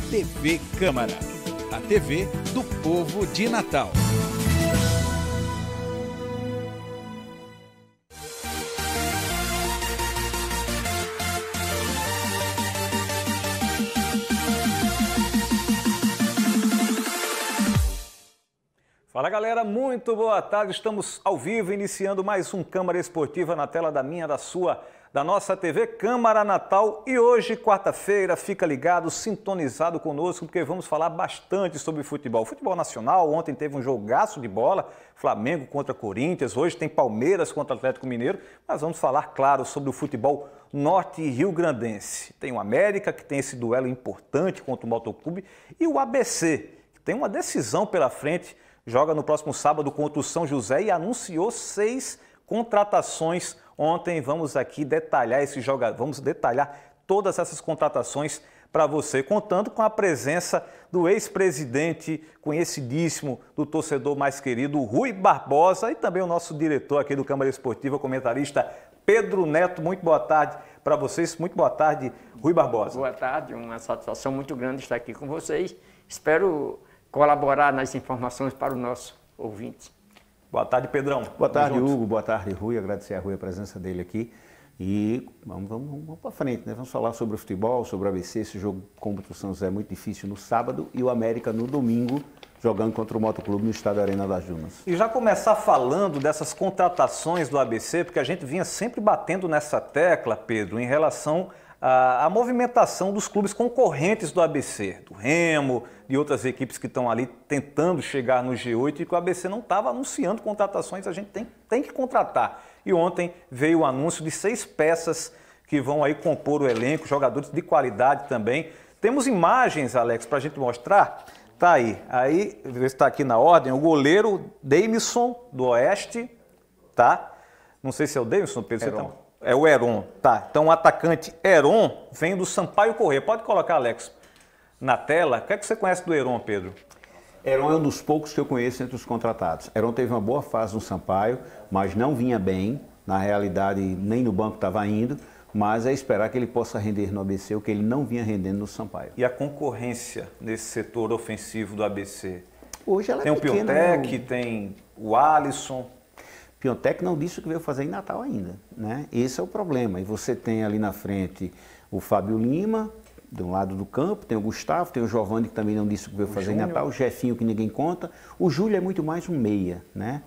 TV Câmara, a TV do povo de Natal. Fala galera, muito boa tarde, estamos ao vivo iniciando mais um Câmara Esportiva na tela da minha, da sua, da nossa TV Câmara Natal. E hoje, quarta-feira, fica ligado, sintonizado conosco, porque vamos falar bastante sobre futebol. Futebol nacional, ontem teve um jogaço de bola, Flamengo contra Corinthians, hoje tem Palmeiras contra Atlético Mineiro, mas vamos falar, claro, sobre o futebol norte e rio-grandense. Tem o América, que tem esse duelo importante contra o Motoclube, e o ABC, que tem uma decisão pela frente, joga no próximo sábado contra o São José e anunciou 6 contratações ontem. Vamos aqui detalhar esse jogador, vamos detalhar todas essas contratações para você, contando com a presença do ex-presidente conhecidíssimo, do torcedor mais querido, Rui Barbosa, e também o nosso diretor aqui do Câmara Esportiva, comentarista Pedro Neto. Muito boa tarde para vocês, muito boa tarde, Rui Barbosa. Boa tarde, uma satisfação muito grande estar aqui com vocês. Espero colaborar nas informações para o nosso ouvinte. Boa tarde, Pedrão. Boa tarde, Hugo. Boa tarde, Rui. Agradecer a Rui a presença dele aqui. E vamos para frente, né? Vamos falar sobre o futebol, sobre o ABC. Esse jogo contra o São José é muito difícil no sábado e o América no domingo, jogando contra o Motoclube no estádio Arena das Dunas. E já começar falando dessas contratações do ABC, porque a gente vinha sempre batendo nessa tecla, Pedro, em relação à movimentação dos clubes concorrentes do ABC, do Remo, de outras equipes que estão ali tentando chegar no G8, e que o ABC não estava anunciando contratações, a gente tem que contratar. E ontem veio o anúncio de 6 peças que vão aí compor o elenco, jogadores de qualidade também. Temos imagens, Alex, para a gente mostrar. Tá aí está aqui na ordem, o goleiro Deimison, do Oeste, tá? Não sei se é o Deimison, Pedro, você tá... É o Heron, tá. Então o atacante Heron vem do Sampaio Corrêa. Pode colocar, Alex, na tela. O que é que você conhece do Heron, Pedro? Heron é um dos poucos que eu conheço entre os contratados. Heron teve uma boa fase no Sampaio, mas não vinha bem. Na realidade, nem no banco estava indo. Mas é esperar que ele possa render no ABC o que ele não vinha rendendo no Sampaio. E a concorrência nesse setor ofensivo do ABC? Hoje ela tem o Piontec, tem o Alisson. Piontec não disse o que veio fazer em Natal ainda, né? Esse é o problema. E você tem ali na frente o Fábio Lima, de um lado do campo, tem o Gustavo, tem o Giovani, que também não disse o que veio fazer em Natal, o Jefinho, que ninguém conta. O Júlio é muito mais um meia, né?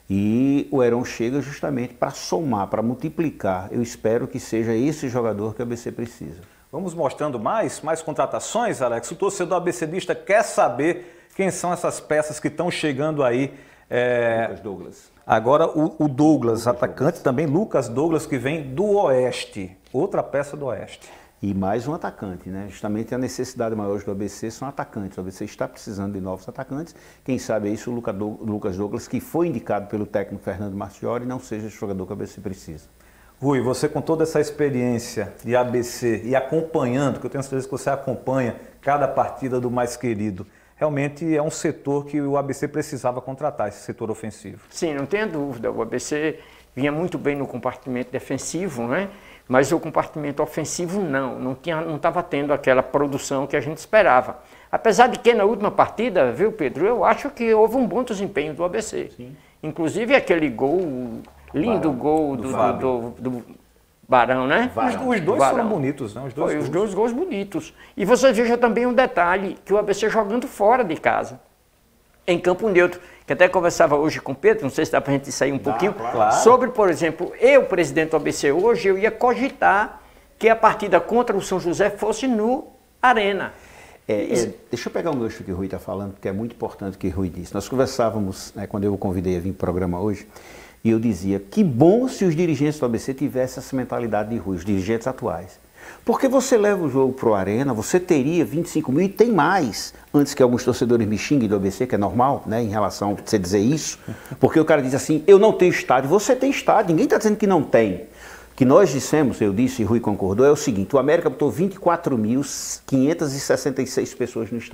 E o Heron chega justamente para somar, para multiplicar. Eu espero que seja esse jogador que o ABC precisa. Vamos mostrando mais contratações, Alex? O torcedor ABCdista quer saber quem são essas peças que estão chegando aí. Lucas Douglas. Agora o Douglas, atacante também, Lucas Douglas, que vem do Oeste, outra peça do Oeste. E mais um atacante, né? Justamente a necessidade maior do ABC são atacantes. O ABC está precisando de novos atacantes. Quem sabe é isso, o Lucas Douglas, que foi indicado pelo técnico Fernando Marchiori, não seja esse jogador que o ABC precisa. Rui, você com toda essa experiência de ABC e acompanhando, que eu tenho certeza que você acompanha cada partida do mais querido, realmente é um setor que o ABC precisava contratar, esse setor ofensivo. Sim, não tenha dúvida. O ABC vinha muito bem no compartimento defensivo, né? Mas o compartimento ofensivo não estava tendo aquela produção que a gente esperava. Apesar de que na última partida, viu, Pedro, eu acho que houve um bom desempenho do ABC. Sim. Inclusive aquele gol, lindo gol do Barão, né? Os dois foram bonitos, né? Os dois gols bonitos. E você veja também um detalhe, que o ABC jogando fora de casa, em campo neutro, que até conversava hoje com o Pedro, não sei se dá para a gente sair um pouquinho, claro, sobre, por exemplo, presidente do ABC hoje, eu ia cogitar que a partida contra o São José fosse no Arena. Deixa eu pegar um gancho que o Rui está falando, porque é muito importante o que o Rui disse. Nós conversávamos, né, quando eu o convidei a vir para o programa hoje, e eu dizia, que bom se os dirigentes do ABC tivessem essa mentalidade de Rui, os dirigentes atuais. Porque você leva o jogo para o Arena, você teria 25 mil e tem mais, antes que alguns torcedores me xinguem do ABC, que é normal, né, em relação a você dizer isso, porque o cara diz assim, eu não tenho estádio, você tem estádio, ninguém está dizendo que não tem. O que nós dissemos, eu disse e Rui concordou, é o seguinte, o América botou 24.566 pessoas no estádio.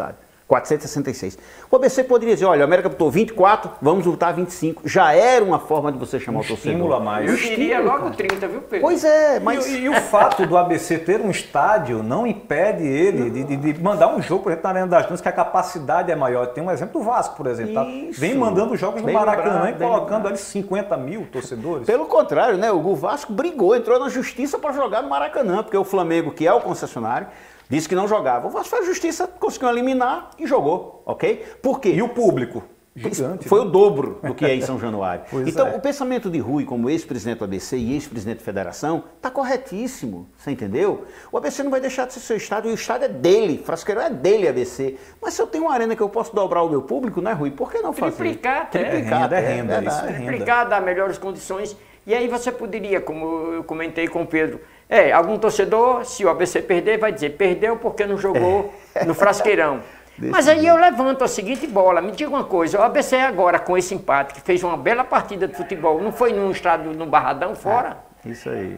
466. O ABC poderia dizer, olha, o América botou 24, vamos lutar 25. Já era uma forma de você chamar o torcedor. Estímulo a mais. Eu diria logo 30, viu, Pedro? Pois é, mas... E o fato do ABC ter um estádio não impede ele de mandar um jogo, por exemplo, na Arena das Dunas, que a capacidade é maior. Tem um exemplo do Vasco, por exemplo. Tá? Vem mandando jogos no Maracanã e colocando ali 50 mil torcedores. Pelo contrário, né? O Vasco brigou, entrou na justiça para jogar no Maracanã, porque o Flamengo, que é o concessionário, disse que não jogava. O Vasco fez a justiça, conseguiu eliminar e jogou, ok? Por quê? E o público? Gigante. Foi o dobro do que é em São Januário. Então, o pensamento de Rui, como ex-presidente do ABC e ex-presidente da federação, está corretíssimo, você entendeu? O ABC não vai deixar de ser seu estádio, e o estádio é dele, Frasqueirão é dele, ABC. Mas se eu tenho uma arena que eu posso dobrar o meu público, né, Rui? Por que não fazer? Triplicar até. Triplicar, é renda, isso é renda. Triplicar, dar melhores condições. E aí você poderia, como eu comentei com o Pedro, algum torcedor, se o ABC perder, vai dizer, perdeu porque não jogou no Frasqueirão. Mas aí eu levanto a seguinte bola, me diga uma coisa, o ABC agora com esse empate, que fez uma bela partida de futebol, não foi num estádio, num Barradão, fora? Isso aí.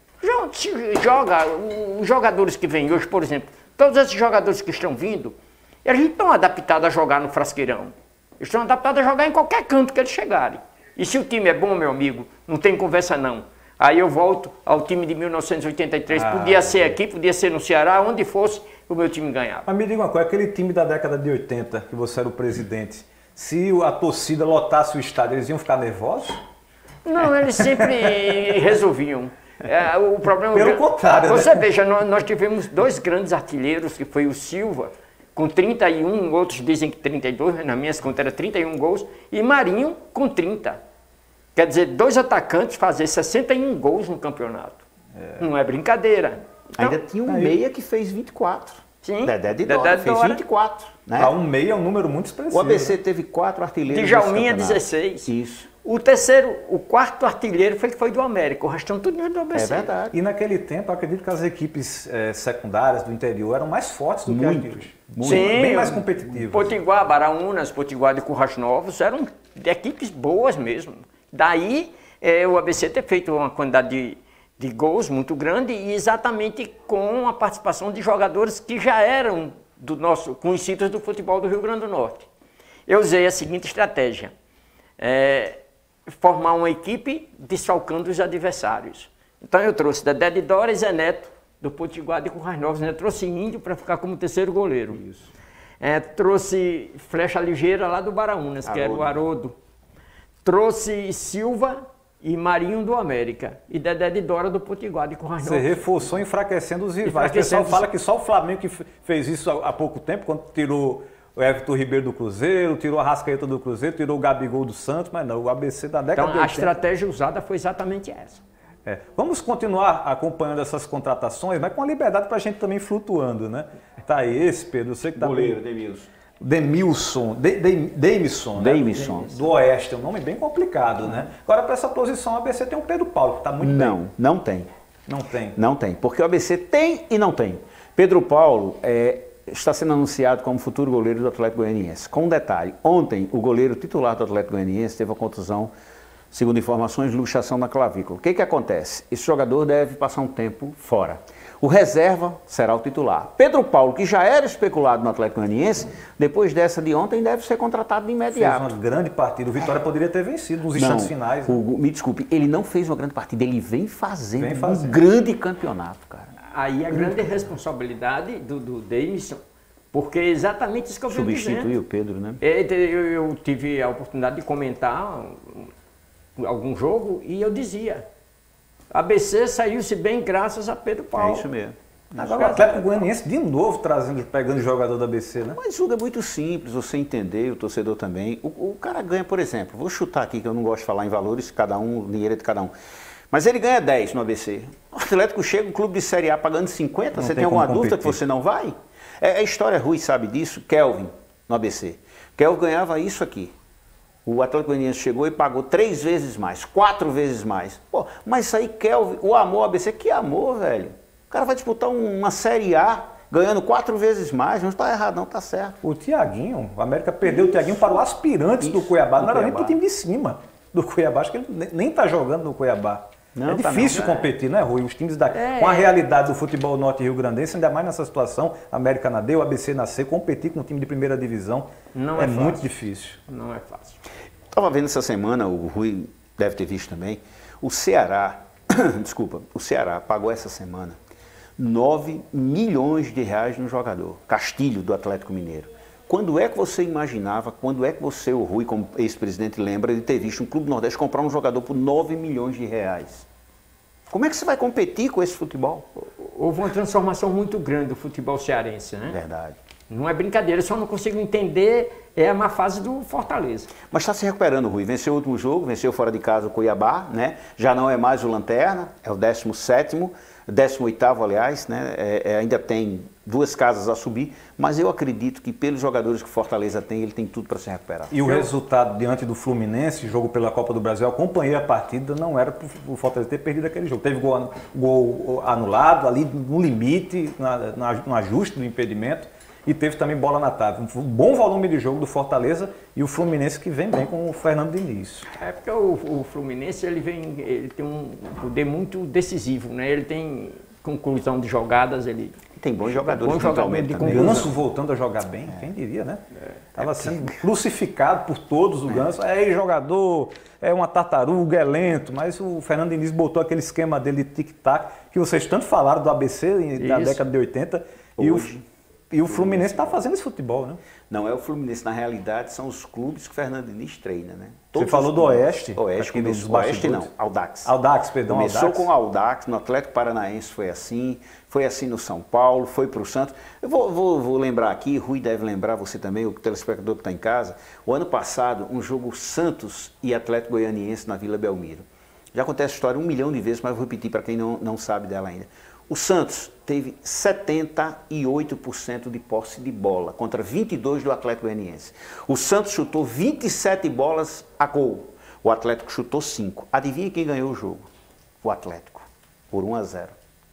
Joga, os jogadores que vêm hoje, por exemplo, todos esses jogadores que estão vindo, eles não estão adaptados a jogar no Frasqueirão. Eles estão adaptados a jogar em qualquer canto que eles chegarem. E se o time é bom, meu amigo, não tem conversa não. Aí eu volto ao time de 1983, podia ser aqui, podia ser no Ceará, onde fosse, o meu time ganhava. Mas me diga uma coisa, aquele time da década de 80, que você era o presidente, se a torcida lotasse o estádio, eles iam ficar nervosos? Não, eles sempre resolviam. O problema... Pelo contrário, você né? veja, nós tivemos dois grandes artilheiros, que foi o Silva, com 31, outros dizem que 32, nas minhas contas era 31 gols, e Marinho com 30. Quer dizer, dois atacantes fazer 61 gols no campeonato. Não é brincadeira. Então, ainda tinha um meia que fez 24. Sim. Dedé de Dora fez 24. Né? Para um meia é um número muito expressivo. O ABC teve 4 artilheiros. Djalminha 16. Isso. O quarto artilheiro foi do América, o restão tudo do ABC. É verdade. E naquele tempo, eu acredito que as equipes secundárias do interior eram mais fortes do que as de hoje. Sim, bem mais competitivas. Potiguar, Baraunas, Potiguar de Currais Novos eram equipes boas mesmo. Daí o ABC ter feito uma quantidade de gols muito grande e exatamente com a participação de jogadores que já eram conhecidos do futebol do Rio Grande do Norte. Eu usei a seguinte estratégia, formar uma equipe desfalcando os adversários. Então eu trouxe Dedé de Dora e Zé Neto, do Potiguar de Currais Novos, né? Trouxe Índio para ficar como terceiro goleiro. Isso. Trouxe Flecha Ligeira lá do Baraunas, que era o Haroldo. Trouxe Silva e Marinho do América. E Dedé de Dora do Potiguar de Currais Novos. Você reforçou enfraquecendo os rivais. O pessoal fala que só o Flamengo que fez isso há pouco tempo, quando tirou o Everton Ribeiro do Cruzeiro, tirou a Arrascaeta do Cruzeiro, tirou o Gabigol do Santos, mas não, o ABC da década de 80. Então a estratégia usada foi exatamente essa. Vamos continuar acompanhando essas contratações, mas com a liberdade para a gente também flutuando, né? Tá aí esse, Pedro, você que tá goleiro, Demilson, do Oeste, é um nome bem complicado, né? Agora, para essa posição, o ABC tem o Pedro Paulo, que está muito bem. Não tem. Não tem? Não tem, porque o ABC tem e não tem. Pedro Paulo está sendo anunciado como futuro goleiro do Atlético Goianiense. Com um detalhe, ontem o goleiro titular do Atlético Goianiense teve uma contusão, segundo informações, luxação na clavícula. O que acontece? Esse jogador deve passar um tempo fora. O reserva será o titular. Pedro Paulo, que já era especulado no Atlético Goianiense, depois dessa de ontem deve ser contratado de imediato. Fez uma grande partida. O Vitória poderia ter vencido nos instantes finais. Né? Me desculpe, ele não fez uma grande partida, ele vem fazendo um grande campeonato, cara. Aí a grande responsabilidade do Deimison, porque é exatamente isso que eu venho dizendo. Substituiu o Pedro, né? Eu tive a oportunidade de comentar algum jogo e eu dizia, ABC saiu-se bem graças a Pedro Paulo. É isso mesmo. Agora o Atlético Goianiense de novo pegando o jogador da ABC, né? Mas tudo é muito simples, você entender, o torcedor também. O cara ganha, por exemplo, vou chutar aqui que eu não gosto de falar em valores, o dinheiro é de cada um. Mas ele ganha 10 no ABC. O Atlético chega, um clube de Série A pagando 50, você tem alguma dúvida que você não vai? A história Rui sabe disso, Kelvin no ABC. Kelvin ganhava isso aqui. O Atlético Goianiense chegou e pagou 3 vezes mais, 4 vezes mais. Pô, mas isso aí, Kelvin, o amor ABC, que amor, velho. O cara vai disputar uma Série A ganhando 4 vezes mais, não está errado, não, está certo. O Thiaguinho, o América perdeu o Thiaguinho para o Aspirantes do Cuiabá, não era nem para o time de cima do Cuiabá, acho que ele nem está jogando no Cuiabá. É difícil competir, né, Rui? Os times com a realidade do futebol norte rio-grandense, ainda mais nessa situação, América na D, o ABC na C, competir com um time de primeira divisão é muito difícil. Não é fácil. Estava vendo essa semana, o Rui deve ter visto também, o Ceará, desculpa, o Ceará pagou essa semana 9 milhões de reais no jogador, Castilho, do Atlético Mineiro. Quando é que você imaginava, quando é que você, o Rui, como ex-presidente, lembra de ter visto um clube do Nordeste comprar um jogador por 9 milhões de reais? Como é que você vai competir com esse futebol? Houve uma transformação muito grande do futebol cearense, né? Verdade. Não é brincadeira, eu só não consigo entender a má fase do Fortaleza. Mas está se recuperando, Rui. Venceu o último jogo, venceu fora de casa o Cuiabá, né? Já não é mais o Lanterna, é o 17º, 18º, aliás, né? Ainda tem 2 casas a subir, mas eu acredito que pelos jogadores que o Fortaleza tem, ele tem tudo para se recuperar. E o resultado diante do Fluminense, jogo pela Copa do Brasil, eu acompanhei a partida, não era para o Fortaleza ter perdido aquele jogo. Teve gol anulado ali no limite, no ajuste do impedimento. E teve também bola na trave. Um bom volume de jogo do Fortaleza e o Fluminense que vem bem com o Fernando Diniz. É porque o Fluminense ele tem um poder muito decisivo, né? Ele tem conclusão de jogadas, ele tem bons jogadores. Bom jogador de conclusão. Ganso voltando a jogar bem, quem diria, né? Estava sendo crucificado por todos o Ganso. Jogador, é uma tartaruga, é lento, mas o Fernando Diniz botou aquele esquema dele de tic-tac que vocês tanto falaram do ABC da década de 80 e o Fluminense está fazendo esse futebol, né? Não é o Fluminense, na realidade são os clubes que o Fernando Diniz treina, né? Você falou do Oeste? Oeste não, Audax. Audax, perdão. Começou com o Audax, no Atlético Paranaense foi assim no São Paulo, foi para o Santos. Eu vou lembrar aqui, Rui deve lembrar, você também, o telespectador que está em casa, o ano passado, um jogo Santos e Atlético Goianiense na Vila Belmiro. Já acontece a história 1 milhão de vezes, mas vou repetir para quem não sabe dela ainda. O Santos teve 78% de posse de bola, contra 22% do Atlético Goianiense. O Santos chutou 27 bolas a gol, o Atlético chutou 5. Adivinha quem ganhou o jogo? O Atlético, por 1-0.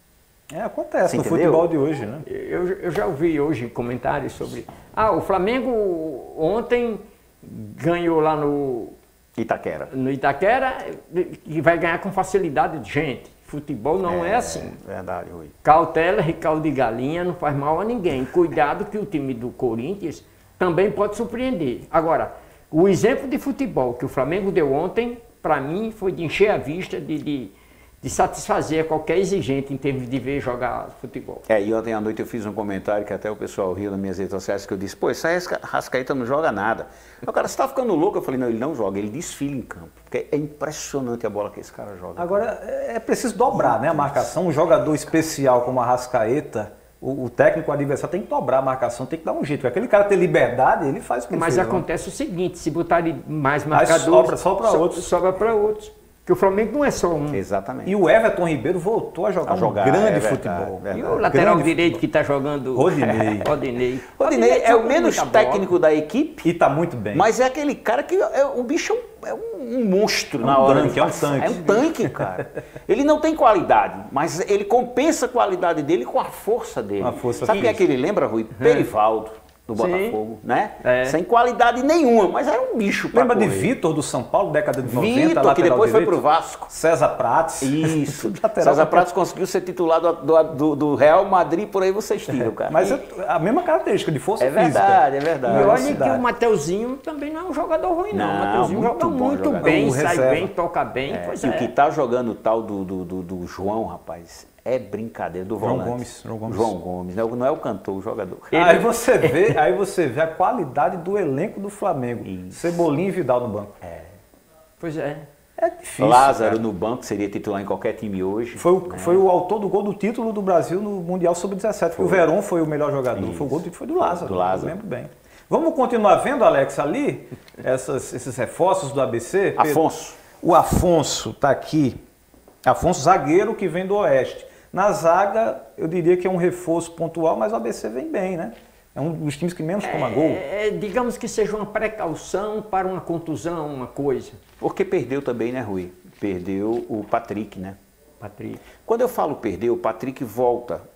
Acontece no futebol de hoje, né? Eu já ouvi hoje comentários sobre... o Flamengo ontem ganhou lá no Itaquera. No Itaquera e vai ganhar com facilidade. Gente, futebol não é assim. Verdade, Rui. Cautela e caldo de galinha não faz mal a ninguém. Cuidado que o time do Corinthians também pode surpreender. Agora, o exemplo de futebol que o Flamengo deu ontem, para mim, foi de encher a vista, de satisfazer qualquer exigente em termos de ver jogar futebol. E ontem à noite eu fiz um comentário que até o pessoal riu nas minhas redes sociais, que eu disse, pô, esse Arrascaeta não joga nada. O cara, você tá ficando louco? Eu falei, não, ele não joga, ele desfila em campo. Porque é impressionante a bola que esse cara joga. Agora, é preciso dobrar, né, a marcação. Um jogador especial como a Arrascaeta, o técnico adversário tem que dobrar a marcação, tem que dar um jeito. Porque aquele cara ter liberdade, ele faz o que ele fez. Mas acontece o seguinte, se botarem mais marcadores, sobra para outros. Porque o Flamengo não é só um. Exatamente. E o Everton Ribeiro voltou a jogar um grande futebol. Verdade. E o lateral direito que está jogando... Rodinei. Rodinei é o menos técnico da equipe. E está muito bem. Mas é aquele cara que o bicho é um monstro na hora. É um tanque. É um tanque, cara. Ele não tem qualidade, mas ele compensa a qualidade dele com a força dele. Sabe quem é que ele lembra, Rui? Perivaldo. Do Botafogo, né? Sem qualidade nenhuma, mas era um bicho pra Lembra de Vitor do São Paulo, década de 90, Vitor, que depois foi pro Vasco. César Prates. Isso. César Prates conseguiu ser titular do Real Madrid, por aí vocês tiram, cara. Mas a mesma característica de força física. É verdade. E olha que o Mateuzinho também não é um jogador ruim, não. O Mateuzinho joga muito bem, sai bem, toca bem. E o que tá jogando o tal do João, rapaz... É brincadeira do volante. João Gomes. Não é o cantor, o jogador. Aí você vê a qualidade do elenco do Flamengo. Isso. Cebolinha e Vidal no banco. Pois é. É difícil. Lázaro no banco seria titular em qualquer time hoje. Foi o autor do gol do título do Brasil no Mundial Sub-17. O Verón foi o melhor jogador. Isso. Foi o gol do título foi do Lázaro. Eu lembro bem. Vamos continuar vendo, Alex, ali, esses reforços do ABC. Afonso. O Afonso está aqui. Afonso, zagueiro que vem do Oeste. Na zaga, eu diria que é um reforço pontual, mas o ABC vem bem, né? É um dos times que menos toma gol. Digamos que seja uma precaução para uma contusão, uma coisa. Porque perdeu também, né, Rui? Perdeu o Patrick, né? Patrick. Quando eu falo perdeu, o Patrick volta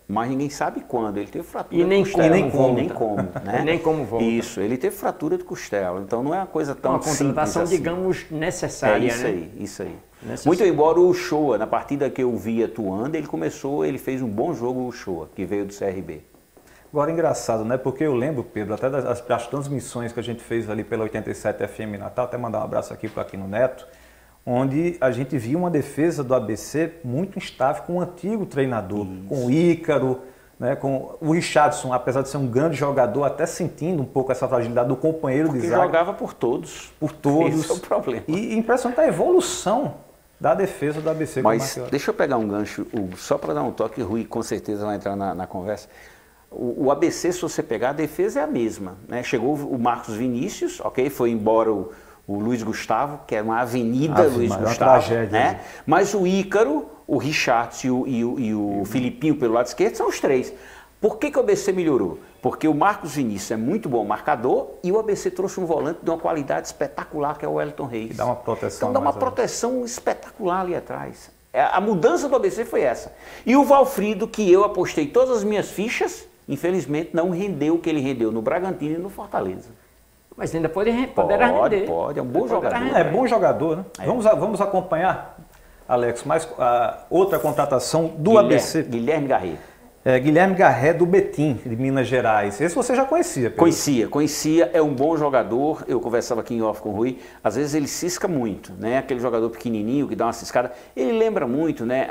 mas ninguém sabe quando. Ele teve fratura E nem de costela. como, nem como, né? E nem como volta. Isso, ele teve fratura de costela. Então não é uma coisa tão Uma contratação, simples assim. digamos, necessária, isso né? aí, isso aí. Necessário. Muito embora o Shoa, na partida que eu vi atuando, ele fez um bom jogo, o Shoa, que veio do CRB. Agora, engraçado, né? Porque eu lembro, Pedro, até das transmissões que a gente fez ali pela 87 FM Natal, até mandar um abraço aqui para Aquino Neto, onde a gente via uma defesa do ABC muito instável com o antigo treinador, com o Ícaro, né, com o Richardson, apesar de ser um grande jogador, até sentindo um pouco essa fragilidade do companheiro de Que zaga. jogava por todos. Por todos. Esse é o problema. E impressionante a evolução da defesa do ABC. Mas deixa eu pegar um gancho, Hugo, só para dar um toque, Rui com certeza vai entrar na conversa. O ABC, se você pegar, a defesa é a mesma, né? Chegou o Marcos Vinícius, ok? Foi embora o Luiz Gustavo, que era uma avenida Luiz Gustavo, tragédia, né? Mas o Ícaro, o Richardson e o Filipinho pelo lado esquerdo são os três. Por que o ABC melhorou? Porque o Marcos Vinícius é muito bom marcador e o ABC trouxe um volante de uma qualidade espetacular, que é o Wellington Reis. Que dá uma proteção. Então dá uma proteção espetacular ali atrás. A mudança do ABC foi essa. E o Valfrido, que eu apostei todas as minhas fichas, infelizmente não rendeu o que ele rendeu no Bragantino e no Fortaleza. Mas ainda poderá render. Pode, é um bom jogador. É bom jogador, né? É. Vamos acompanhar, Alex, mais outra contratação do ABC. Guilherme Garret. Guilherme Garret do Betim, de Minas Gerais. Esse você já conhecia, Pedro? Conhecia, é um bom jogador. Eu conversava aqui em off com o Rui. Às vezes ele cisca muito, né? Aquele jogador pequenininho que dá uma ciscada. Ele lembra muito, né?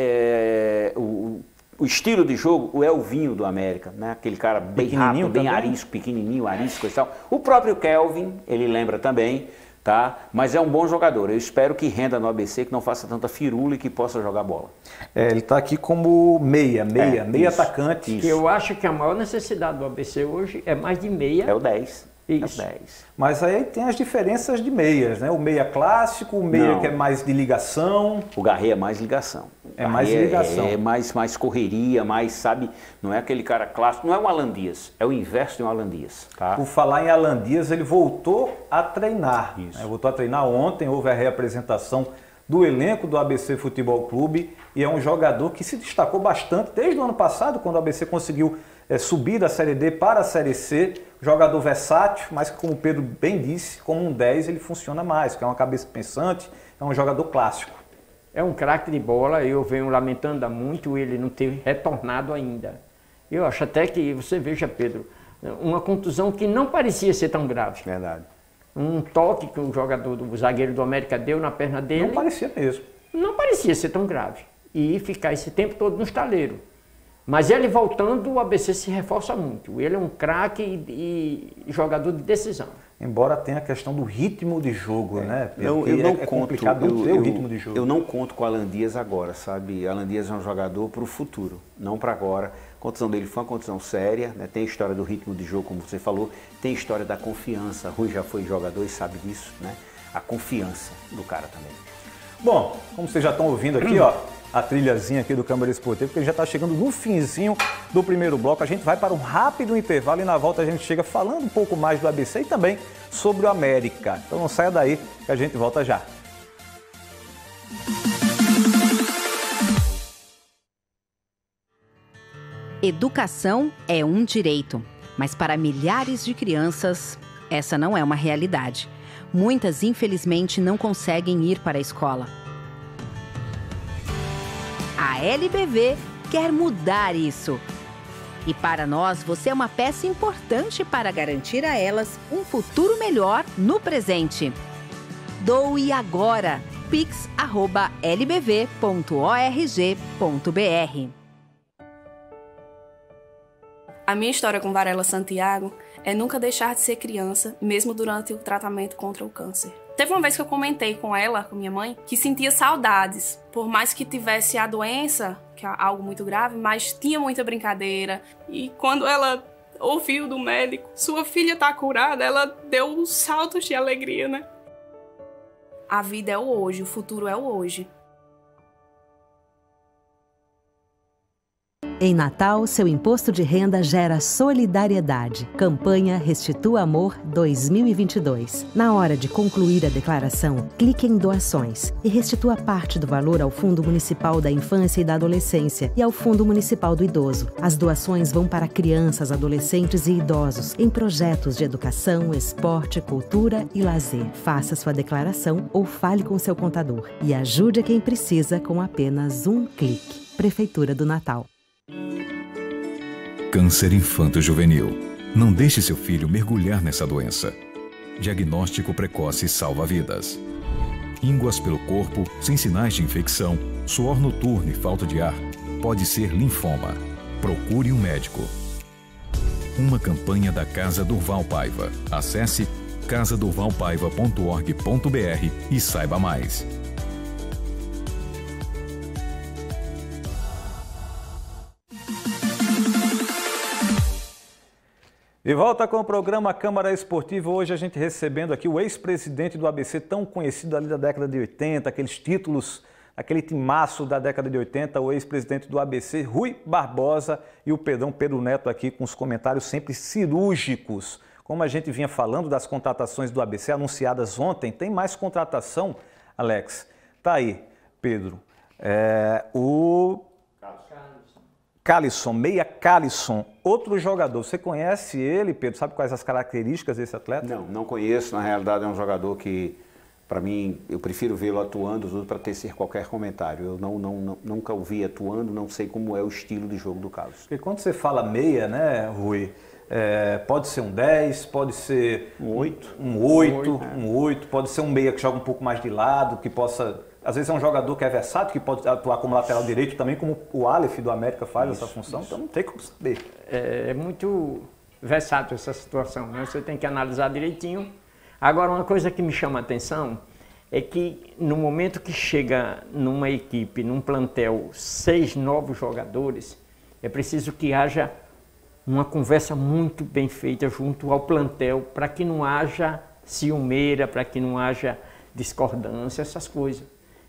O estilo de jogo, o Elvinho do América, né? Aquele cara bem rápido, bem arisco, pequenininho, arisco e tal. O próprio Kelvin, ele lembra também, tá? Mas é um bom jogador. Eu espero que renda no ABC, que não faça tanta firula e que possa jogar bola. Ele está aqui como meia isso, atacante. Isso. Eu acho que a maior necessidade do ABC hoje é mais de meia. É o 10. Isso. É o 10. Mas aí tem as diferenças de meias, né? O meia clássico, o meia que é mais de ligação. O Garret é mais ligação. É mais ligação. É mais correria, mais, sabe, não é aquele cara clássico, não é um Alan Dias, é o inverso de um Alan Dias. Tá? Por falar em Alan Dias, ele voltou a treinar. Isso. Né? Voltou a treinar ontem, houve a reapresentação do elenco do ABC Futebol Clube e é um jogador que se destacou bastante desde o ano passado, quando o ABC conseguiu subir da Série D para a Série C. Jogador versátil, mas como o Pedro bem disse, como um 10 ele funciona mais, que é uma cabeça pensante, é um jogador clássico. É um craque de bola, eu venho lamentando há muito ele não ter retornado ainda. Eu acho até que, você veja, Pedro, uma contusão que não parecia ser tão grave. Verdade. Um toque que o zagueiro do América deu na perna dele. Não parecia mesmo. Não parecia ser tão grave. E ficar esse tempo todo no estaleiro. Mas ele voltando, o ABC se reforça muito. Ele é um craque e jogador de decisão. Embora tenha a questão do ritmo de jogo, né? Eu não conto, complicado não ter o ritmo de jogo. Eu não conto com o Alan Dias agora, sabe? Alan Dias é um jogador para o futuro, não para agora. A contusão dele foi uma contusão séria, né? Tem a história do ritmo de jogo, como você falou, tem a história da confiança. Rui já foi jogador e sabe disso, né? A confiança do cara também. Bom, como vocês já estão ouvindo aqui, ó, a trilhazinha aqui do Câmara Esportivo, porque já está chegando no finzinho do primeiro bloco. A gente vai para um rápido intervalo e na volta a gente chega falando um pouco mais do ABC e também sobre o América. Então não saia daí que a gente volta já. Educação é um direito, mas para milhares de crianças, essa não é uma realidade. Muitas, infelizmente, não conseguem ir para a escola. A LBV quer mudar isso. E para nós, você é uma peça importante para garantir a elas um futuro melhor no presente. Doe agora, pix@lbv.org.br. A minha história com Varela Santiago é nunca deixar de ser criança, mesmo durante o tratamento contra o câncer. Teve uma vez que eu comentei com ela, com minha mãe, que sentia saudades. Por mais que tivesse a doença, que é algo muito grave, mas tinha muita brincadeira. E quando ela ouviu do médico, sua filha tá curada, ela deu uns saltos de alegria, né? A vida é o hoje, o futuro é o hoje. Em Natal, seu imposto de renda gera solidariedade. Campanha Restitua Amor 2022. Na hora de concluir a declaração, clique em Doações e restitua parte do valor ao Fundo Municipal da Infância e da Adolescência e ao Fundo Municipal do Idoso. As doações vão para crianças, adolescentes e idosos em projetos de educação, esporte, cultura e lazer. Faça sua declaração ou fale com seu contador e ajude quem precisa com apenas um clique. Prefeitura do Natal. Câncer infanto-juvenil. Não deixe seu filho mergulhar nessa doença. Diagnóstico precoce salva vidas. Ínguas pelo corpo, sem sinais de infecção, suor noturno e falta de ar. Pode ser linfoma. Procure um médico. Uma campanha da Casa Durval Paiva. Acesse casadurvalpaiva.org.br e saiba mais. De volta com o programa Câmara Esportiva, hoje a gente recebendo aqui o ex-presidente do ABC, tão conhecido ali da década de 80, aqueles títulos, aquele timaço da década de 80, o ex-presidente do ABC, Rui Barbosa, e o Pedro Neto aqui com os comentários sempre cirúrgicos. Como a gente vinha falando das contratações do ABC anunciadas ontem, tem mais contratação, Alex? Tá aí, Pedro. O Calisson, meia Calisson, outro jogador. Você conhece ele, Pedro? Sabe quais as características desse atleta? Não conheço. Na realidade é um jogador que, para mim, eu prefiro vê-lo atuando para tecer qualquer comentário. Eu nunca o vi atuando, não sei como é o estilo de jogo do Carlos. Porque quando você fala meia, né, Rui, pode ser um 10, pode ser um 8, um 8, pode ser um meia que joga um pouco mais de lado, que possa... Às vezes é um jogador que é versátil, que pode atuar como lateral direito também, como o Aleph do América faz essa função, então não tem como saber. É muito versátil essa situação, né? Você tem que analisar direitinho. Agora, uma coisa que me chama a atenção é que no momento que chega numa equipe, num plantel, 6 novos jogadores, é preciso que haja uma conversa muito bem feita junto ao plantel, para que não haja ciumeira, para que não haja discordância, essas coisas.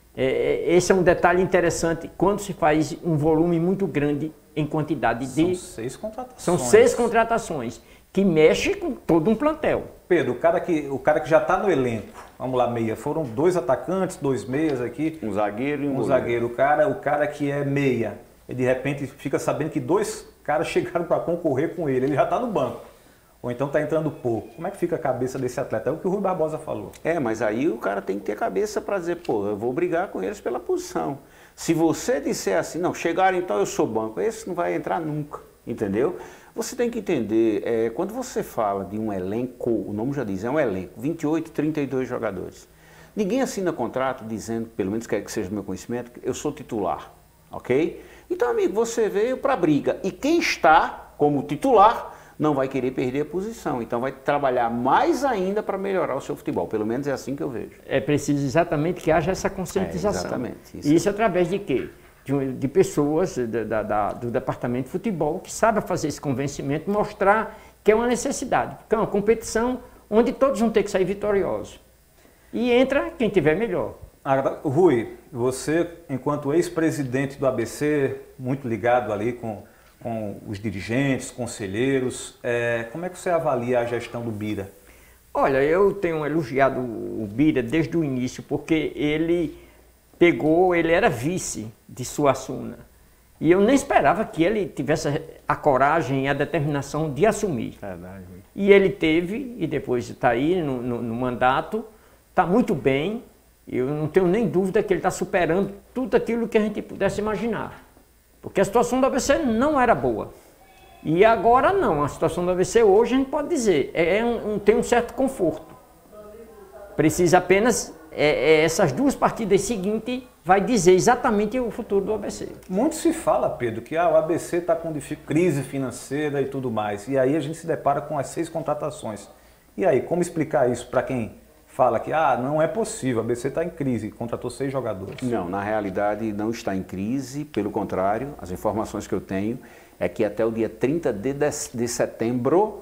Esse é um detalhe interessante quando se faz um volume muito grande em quantidade de... São 6 contratações. São 6 contratações, que mexe com todo um plantel. Pedro, o cara que já está no elenco, vamos lá, meia, foram 2 atacantes, 2 meias aqui. Um zagueiro e um zagueiro. O cara que é meia, ele de repente fica sabendo que 2 caras chegaram para concorrer com ele já está no banco. Ou então está entrando pouco. Como é que fica a cabeça desse atleta? É o que o Rui Barbosa falou. Mas aí o cara tem que ter cabeça para dizer, eu vou brigar com eles pela posição. Se você disser assim, não, chegaram então eu sou banco, esse não vai entrar nunca, entendeu? Você tem que entender, quando você fala de um elenco, o nome já diz, é um elenco, 28, 32 jogadores. Ninguém assina contrato dizendo, pelo menos quer que seja do meu conhecimento, que eu sou titular, ok? Então, amigo, você veio para a briga e quem está como titular não vai querer perder a posição, então vai trabalhar mais ainda para melhorar o seu futebol, pelo menos é assim que eu vejo. É preciso exatamente que haja essa conscientização. Exatamente. Isso através de quê? De pessoas do departamento de futebol que sabem fazer esse convencimento, mostrar que é uma necessidade, porque é uma competição onde todos vão ter que sair vitoriosos. E entra quem tiver melhor. Rui, você, enquanto ex-presidente do ABC, muito ligado ali com os dirigentes, conselheiros, como é que você avalia a gestão do Bira? Olha, eu tenho elogiado o Bira desde o início, porque ele era vice de Suassuna. E eu nem esperava que ele tivesse a coragem e a determinação de assumir. Verdade. E ele teve, e depois está aí no mandato, está muito bem. Eu não tenho nem dúvida que ele está superando tudo aquilo que a gente pudesse imaginar. Porque a situação do ABC não era boa. E agora não, a situação do ABC hoje a gente pode dizer, tem um certo conforto. Precisa apenas, essas 2 partidas seguintes vai dizer exatamente o futuro do ABC. Muito se fala, Pedro, que o ABC está com crise financeira e tudo mais. E aí a gente se depara com as 6 contratações. E aí, como explicar isso para quem fala que não é possível, a ABC está em crise, contratou 6 jogadores? Não, na realidade não está em crise, pelo contrário, as informações que eu tenho é que até o dia 30 de setembro,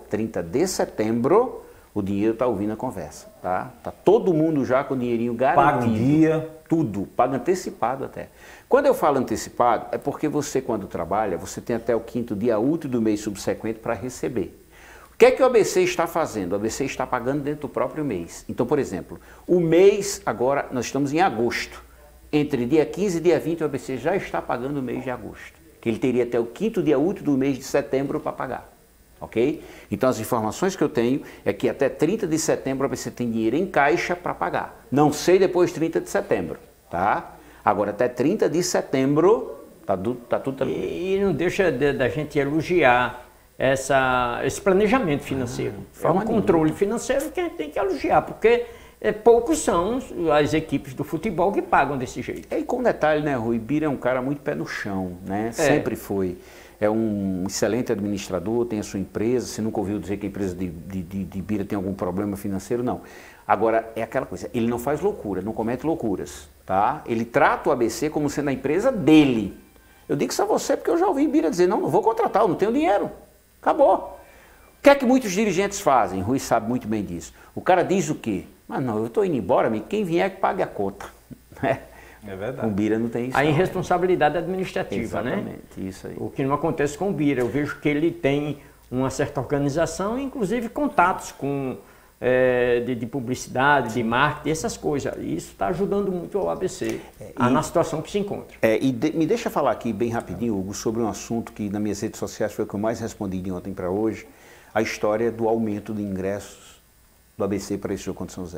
o dinheiro está ouvindo a conversa, tá? Tá todo mundo já com o dinheirinho garantido. Pago em dia, tudo, paga antecipado até. Quando eu falo antecipado, é porque você, quando trabalha, você tem até o 5º dia útil do mês subsequente para receber. O que é que o ABC está fazendo? O ABC está pagando dentro do próprio mês. Então, por exemplo, o mês, agora, nós estamos em agosto. Entre dia 15 e dia 20, o ABC já está pagando o mês de agosto. Que ele teria até o 5º dia útil do mês de setembro para pagar. Ok? Então, as informações que eu tenho é que até 30 de setembro o ABC tem dinheiro em caixa para pagar. Não sei depois de 30 de setembro, tá? Agora, até 30 de setembro, tá tudo tranquilo. E não deixa da gente elogiar esse planejamento financeiro. É um controle financeiro que a gente tem que elogiar, porque poucos são as equipes do futebol que pagam desse jeito. E com detalhe, né, Rui? Bira é um cara muito pé no chão, né? Sempre foi. É um excelente administrador, tem a sua empresa. Você nunca ouviu dizer que a empresa de Bira tem algum problema financeiro? Não. Agora, é aquela coisa, ele não faz loucura, não comete loucuras, tá? Ele trata o ABC como sendo a empresa dele. Eu digo isso a você porque eu já ouvi Bira dizer, não vou contratar, eu não tenho dinheiro. Acabou. O que é que muitos dirigentes fazem? Rui sabe muito bem disso. O cara diz o quê? Mas não, eu estou indo embora, amigo, quem vier que pague a conta. É verdade. Com o Bira não tem isso. A irresponsabilidade administrativa, exatamente, né? Isso aí. O que não acontece com o Bira. Eu vejo que ele tem uma certa organização, inclusive contatos com de publicidade, de marketing, essas coisas. E isso está ajudando muito o ABC na situação que se encontra. Me deixa falar aqui bem rapidinho, Hugo, sobre um assunto que nas minhas redes sociais foi o que eu mais respondi de ontem para hoje, a história do aumento de ingressos do ABC para esse jogo contra São José.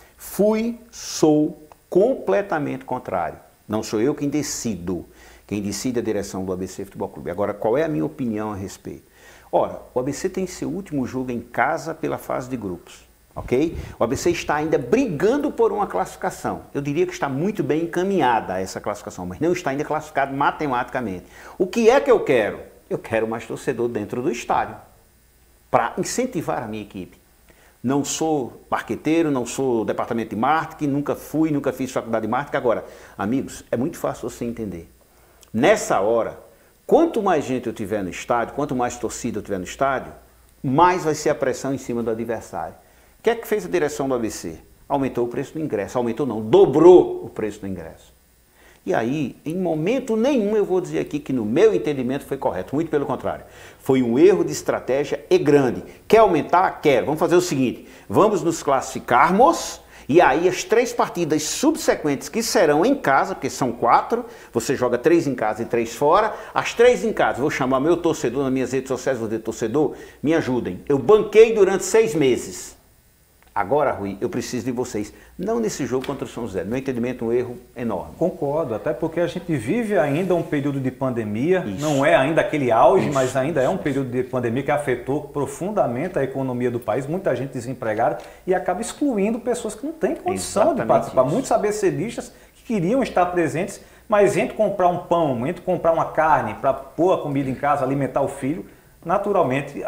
Sou completamente contrário. Não sou eu quem decido. Quem decide é a direção do ABC Futebol Clube. Agora, qual é a minha opinião a respeito? Ora, o ABC tem seu último jogo em casa pela fase de grupos, ok? O ABC está ainda brigando por uma classificação. Eu diria que está muito bem encaminhada essa classificação, mas não está ainda classificado matematicamente. O que é que eu quero? Eu quero mais torcedor dentro do estádio, para incentivar a minha equipe. Não sou marqueteiro, não sou departamento de marketing, nunca fiz faculdade de marketing. Agora, amigos, é muito fácil você entender. Nessa hora, quanto mais gente eu tiver no estádio, quanto mais torcida eu tiver no estádio, mais vai ser a pressão em cima do adversário. O que é que fez a direção do ABC? Aumentou o preço do ingresso. Aumentou não, dobrou o preço do ingresso. E aí, em momento nenhum eu vou dizer aqui que no meu entendimento foi correto. Muito pelo contrário. Foi um erro de estratégia e grande. Quer aumentar? Quero. Vamos fazer o seguinte, vamos nos classificarmos e aí as 3 partidas subsequentes que serão em casa, porque são 4, você joga 3 em casa e 3 fora, as 3 em casa, vou chamar meu torcedor nas minhas redes sociais, vou dizer, torcedor, me ajudem. Eu banquei durante 6 meses. Agora, Rui, eu preciso de vocês. Não nesse jogo contra o São José. No meu entendimento, um erro enorme. Concordo, até porque a gente vive ainda um período de pandemia. Isso. Não é ainda aquele auge, isso, mas ainda é um período de pandemia que afetou profundamente a economia do país. Muita gente desempregada e acaba excluindo pessoas que não têm condição de participar. Isso. Muitos ABCdistas que queriam estar presentes, mas entre comprar um pão, entre comprar uma carne para pôr a comida em casa, alimentar o filho, naturalmente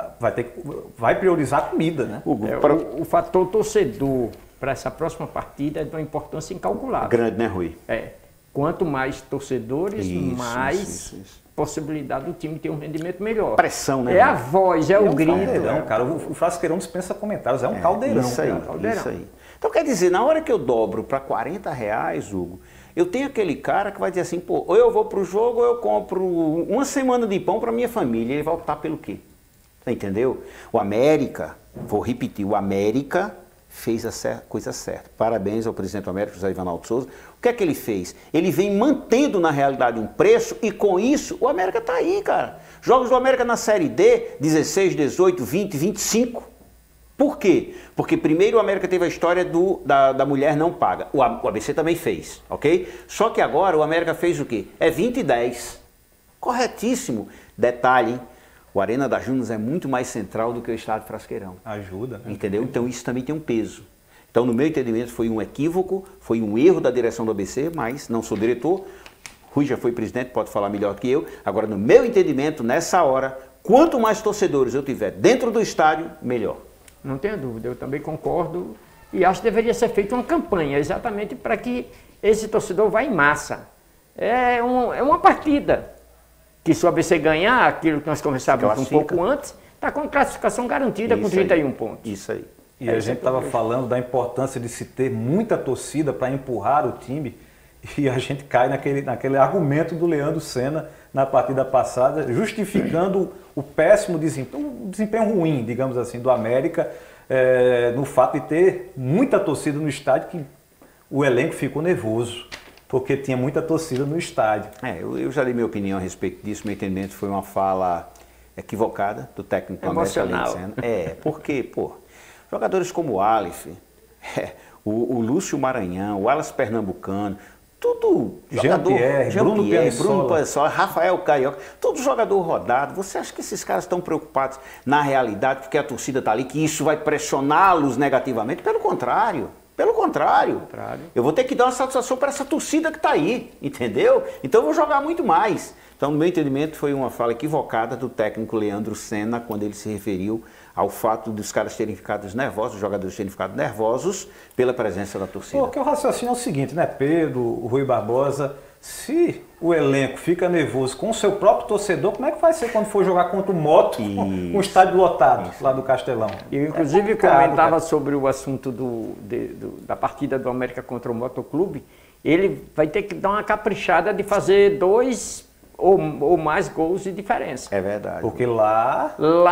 vai priorizar a comida, né? O fator torcedor para essa próxima partida é de uma importância incalculável. Grande, né, Rui? Quanto mais torcedores, mais possibilidade do time ter um rendimento melhor. Pressão, né? É a voz, é o grito. Caldeirão, cara. O Frasqueirão dispensa comentários, é um caldeirão. Isso aí, isso aí. Então quer dizer, na hora que eu dobro para R$40, Hugo, eu tenho aquele cara que vai dizer assim, pô, ou eu vou para o jogo ou eu compro uma semana de pão para minha família. Ele vai optar pelo quê? Entendeu? O América, vou repetir, o América fez a coisa certa. Parabéns ao presidente do América, José Ivanaldo Souza. O que é que ele fez? Ele vem mantendo na realidade um preço e com isso o América está aí, cara. Jogos do América na Série D, 16, 18, 20, 25. Por quê? Porque primeiro o América teve a história da mulher não paga. O ABC também fez, ok? Só que agora o América fez o quê? É 20 e 10. Corretíssimo. Detalhe, hein? O Arena das Junas é muito mais central do que o estádio Frasqueirão. Ajuda, né? Entendeu? Então isso também tem um peso. Então no meu entendimento foi um equívoco, foi um erro da direção do ABC, mas não sou diretor. Rui já foi presidente, pode falar melhor que eu. Agora no meu entendimento, nessa hora, quanto mais torcedores eu tiver dentro do estádio, melhor. Não tenha dúvida, eu também concordo e acho que deveria ser feita uma campanha exatamente para que esse torcedor vá em massa. É uma partida que se o ABC ganhar, aquilo que nós conversávamos um pouco antes, está com classificação garantida com 31 pontos. Isso aí. E a gente estava falando da importância de se ter muita torcida para empurrar o time, e a gente cai naquele argumento do Leandro Senna na partida passada, justificando o péssimo desempenho, um desempenho ruim, digamos assim, do América, no fato de ter muita torcida no estádio, que o elenco ficou nervoso, porque tinha muita torcida no estádio. Eu já dei minha opinião a respeito disso, meu entendimento foi uma fala equivocada do técnico do América. Emocional. Porque, jogadores como o Aleph, o Lúcio Maranhão, o Alas Pernambucano, tudo Jean-Pierre, Bruno Piansola, Rafael Carioca, todo jogador rodado. Você acha que esses caras estão preocupados na realidade porque a torcida está ali, que isso vai pressioná-los negativamente? Pelo contrário. Eu vou ter que dar uma satisfação para essa torcida que está aí, entendeu? Então eu vou jogar muito mais. Então, no meu entendimento, foi uma fala equivocada do técnico Leandro Senna, quando ele se referiu ao fato dos caras terem ficado nervosos, os jogadores terem ficado nervosos pela presença da torcida. Porque o raciocínio é o seguinte, né, Pedro, o Rui Barbosa, se o elenco fica nervoso com o seu próprio torcedor, como é que vai ser quando for jogar contra o Moto, com o estádio lotado lá do Castelão? Eu, inclusive, comentava sobre o assunto da partida do América contra o Motoclube. Ele vai ter que dar uma caprichada de fazer 2 ou mais gols de diferença. É verdade. Porque lá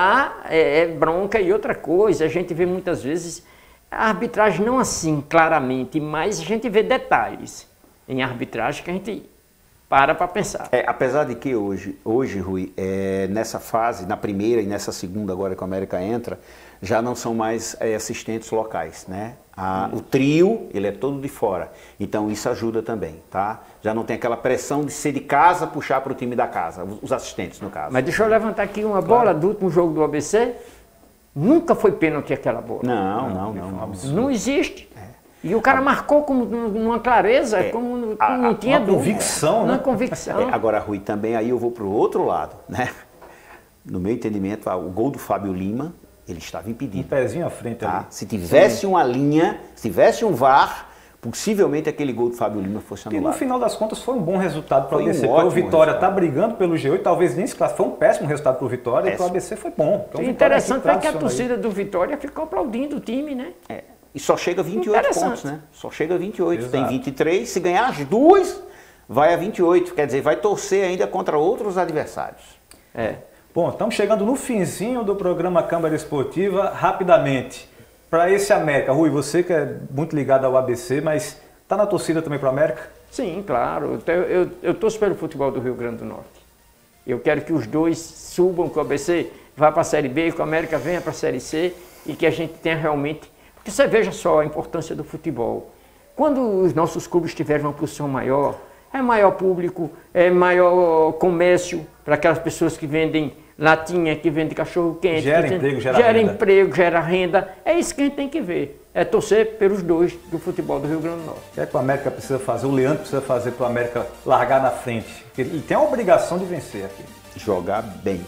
é bronca. E outra coisa, a gente vê muitas vezes a arbitragem não assim claramente, mas a gente vê detalhes em arbitragem que a gente para pensar. Apesar de que hoje Rui, nessa fase, na primeira e nessa segunda agora que o América entra, já não são mais assistentes locais, né? O trio, ele é todo de fora, então isso ajuda também, tá? Já não tem aquela pressão de ser de casa, puxar para o time da casa, os assistentes no caso. Mas deixa eu levantar aqui uma bola do último jogo do ABC, nunca foi pênalti aquela bola. Não. Não existe. E o cara marcou com uma clareza, como não tinha uma convicção, né? Uma convicção. Agora, Rui, também aí eu vou para o outro lado, né? No meu entendimento, o gol do Fábio Lima, ele estava impedido. Um pezinho à frente ali. Se tivesse uma linha, se tivesse um VAR, possivelmente aquele gol do Fábio Lima fosse anulado. E no final das contas foi um bom resultado para o ABC, porque o Vitória está brigando pelo G8, talvez nem se classifique, foi um péssimo resultado para o Vitória, e para o ABC foi bom. O interessante é que a torcida do Vitória ficou aplaudindo o time, né? E só chega a 28 pontos, né? Só chega a 28, exato. Tem 23, se ganhar as duas, vai a 28, quer dizer, vai torcer ainda contra outros adversários. Bom, estamos chegando no finzinho do programa Câmara Esportiva, rapidamente. Para esse América, Rui, você que é muito ligado ao ABC, mas está na torcida também para o América? Sim, claro. Eu torço pelo futebol do Rio Grande do Norte. Eu quero que os dois subam, que o ABC vá para a Série B, que o América venha para a Série C e que a gente tenha realmente... Porque você veja só a importância do futebol. Quando os nossos clubes tiverem uma posição maior, é maior público, é maior comércio para aquelas pessoas que vendem latinha, que vendem cachorro-quente. Gera emprego, gera renda. É isso que a gente tem que ver. É torcer pelos dois do futebol do Rio Grande do Norte. O que é que o América precisa fazer? O Leandro precisa fazer para o América largar na frente. Ele tem a obrigação de vencer aqui. Jogar bem.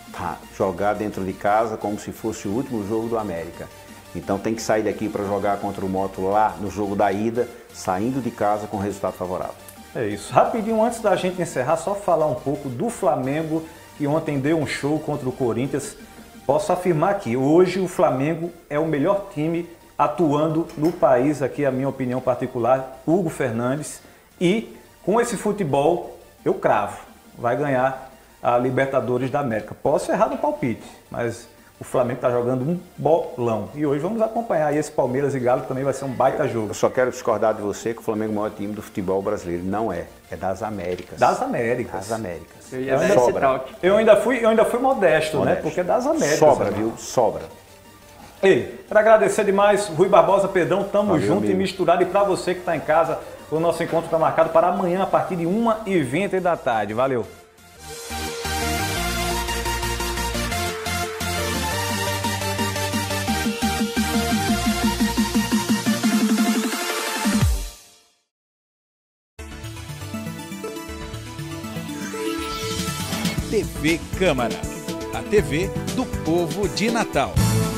Jogar dentro de casa como se fosse o último jogo do América. Então tem que sair daqui para jogar contra o Moto lá no jogo da ida, saindo de casa com resultado favorável. É isso. Rapidinho, antes da gente encerrar, só falar um pouco do Flamengo, que ontem deu um show contra o Corinthians. Posso afirmar que hoje o Flamengo é o melhor time atuando no país, aqui a minha opinião particular, Hugo Fernandes. E com esse futebol, eu cravo, vai ganhar a Libertadores da América. Posso errar no palpite, mas... O Flamengo está jogando um bolão. E hoje vamos acompanhar aí esse Palmeiras e Galo, que também vai ser um baita jogo. Eu só quero discordar de você que o Flamengo é o maior time do futebol brasileiro. Não é. É das Américas. Das Américas. Das Américas. Eu ainda fui modesto, né? Porque é das Américas. Sobra, viu? Sobra. Ei, para agradecer demais, Rui Barbosa, Pedrão, tamo junto, amigo. E misturado. E para você que está em casa, o nosso encontro está marcado para amanhã, a partir de 1h20 da tarde. Valeu! TV Câmara, a TV do povo de Natal.